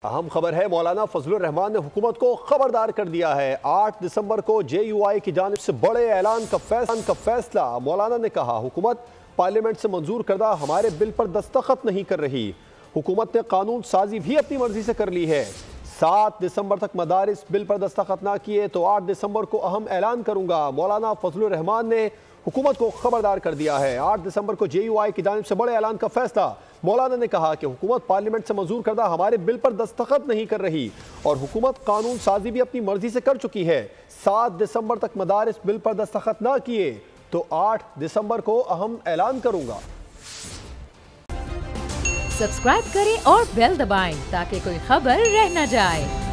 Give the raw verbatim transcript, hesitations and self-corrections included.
अहम खबर है, मौलाना फजलुर रहमान ने हुकूमत को खबरदार कर दिया है। आठ दिसंबर को जे यू आई की जानिब से बड़े ऐलान का फैसला का फैसला मौलाना ने कहा, हुकूमत पार्लियामेंट से मंजूर करदा हमारे बिल पर दस्तखत नहीं कर रही। हुकूमत ने कानून साजी भी अपनी मर्जी से कर ली है। सात दिसंबर तक मदारिस बिल पर दस्तखत ना किए तो आठ दिसंबर को अहम ऐलान करूंगा। मौलाना फजलुर रहमान ने हुकूमत को खबरदार कर दिया है। आठ दिसंबर को जे यू आई की जानिब से बड़े ऐलान का फैसला। मौलाना ने कहा कि हुकूमत पार्लियामेंट से मंजूर करदा हमारे बिल पर दस्तखत नहीं कर रही और हुकूमत कानून साजी भी अपनी मर्जी से कर चुकी है। सात दिसंबर तक मदारिस बिल पर दस्तखत ना किए तो आठ दिसंबर को अहम ऐलान करूंगा। सब्सक्राइब करें और बेल दबाएं ताकि कोई खबर रह न जाए।